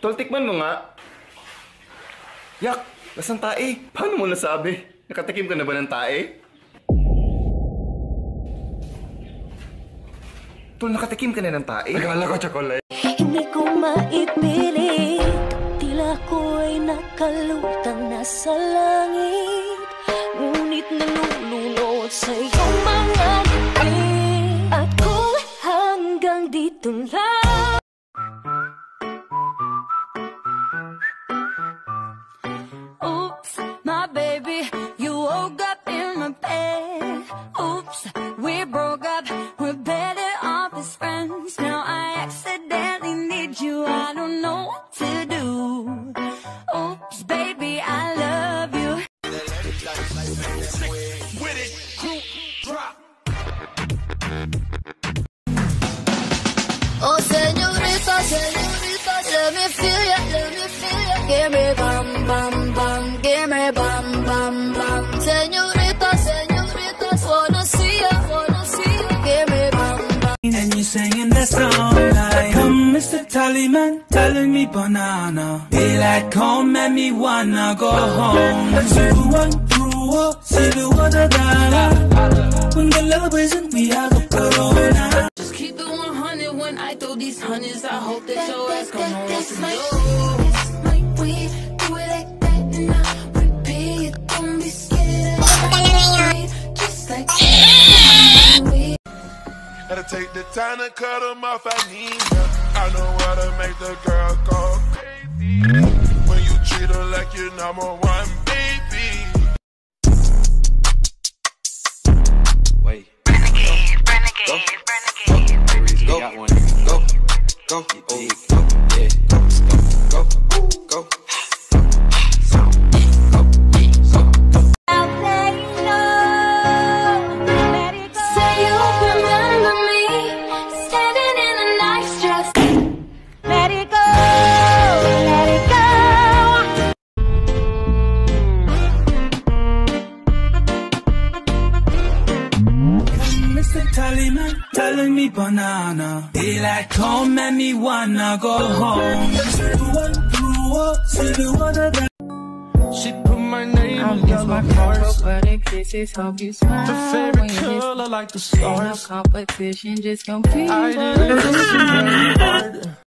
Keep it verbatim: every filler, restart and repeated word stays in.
Tol, tikman mo nga. Yak, lasang tae. Paano mo nasabi? Nakatikim ka na ba ng tae? Tol, nakatikim ka na ng tae? Akala ko chocolate. Hindi ko maipilit, tila ko'y nakalutang nasa langit. Ngunit nalulunod sa iyong mga ngiti. At kung hanggang dito lang. Oops, my baby, you woke up in my bed. Oops, we broke up, we're better off as friends. Now I accidentally need you, I don't know what to do. Oops, baby, I love you. With it, group drop. Oh, señorita, señorita, let me feel ya, let me feel ya. Give me bam, bam, bam, give me bam, bam, bam. Señorita, señorita, wanna see ya, wanna see ya. Give me bam, bam. And you singing that song like, come Mister Tallyman, telling me banana. Daylight come and me wanna go home. Zero one through up, zero one da da. When the love isn't we have a corona. Just keep it one hundred when I throw these hundreds. I hope that your ass come home with some Like dough. this, like we do it like that, and I repeat. Don't be scared. Just like we. Gotta take the time to cut them off, I need ya. I know how to make the girl go crazy. When you treat her like your number one baby. Wait. Renegade, renegade, renegade. Go, got one. Go, go, oh, go, yeah, go, go, go, go, go. Say you remember me, standing in a nice dress. Let it go, let it go. Mister Tallyman, telling me banana. Daylight come and me wanna go home. Zero one through up, zero one da da. She put my name I in miss yellow my hearts. purple butter kisses. Hope you smile The when favorite you miss color like the Ain't no stars. competition, just compete. I didn't listen very hard.